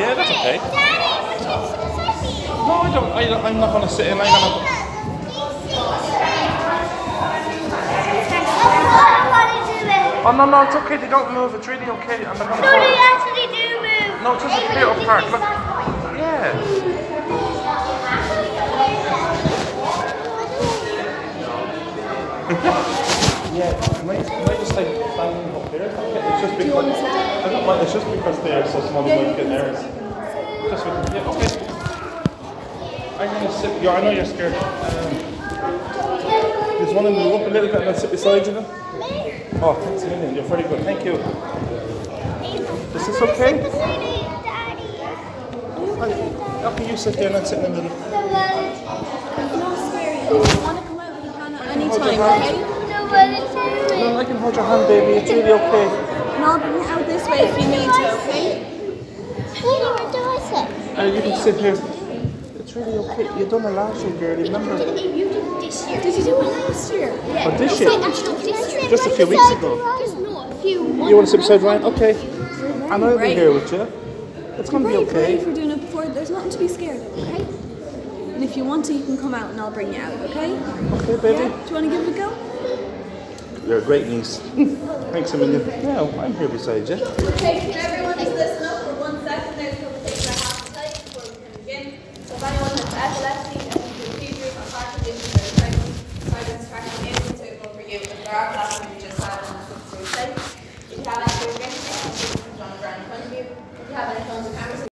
Yeah, that's okay. Daddy, would you sit beside me? No, I'm not going to sit in. I'm going to... Oh, no, no, it's okay. They don't move. It's really okay. I'm not going to... No, they actually do move. No, just a bit apart. Look. Yeah. Yeah, might just like standing up there. It's just because I don't mind. It's just because they're so small they might get nervous. Just with, yeah, okay. I'm gonna sit. Yeah, I know you're scared. There's one in the room a little bit, and I'll sit beside you now. Oh, thanks a million. You're very good. Thank you. Is this okay? Okay, you sit there and I'll sit in the middle. It's not scary. If you want to come out, you can at any time, okay? No, I can hold your hand, baby. It's really okay. And I'll bring it out this way if you need to, okay? You can sit here. It's really okay. You've done it last year, girl. Remember? You did it this year. Did you do it last year? Yeah. Oh, this year? Just a few weeks ago. Just not a few. You want to sit beside Ryan? Okay. And I'll be here with you. It's going to be Brave okay. for doing it before. There's nothing to be scared of, okay? And if you want to, you can come out and I'll bring you out, okay? Okay, baby. Yeah? Do you want to give it a go? You're a great niece. Thanks a million. Yeah, I'm here beside you. Okay, can everyone just listen up for 1 second? There's a couple things I have to say before we can begin. So if anyone has epilepsy, seizures or heart conditions or pregnant, guidance tracking isn't suitable for you. If there are classes, you just have them to stay safe. If you have any, you're getting on the ground in front of you. If you have any phones or cameras,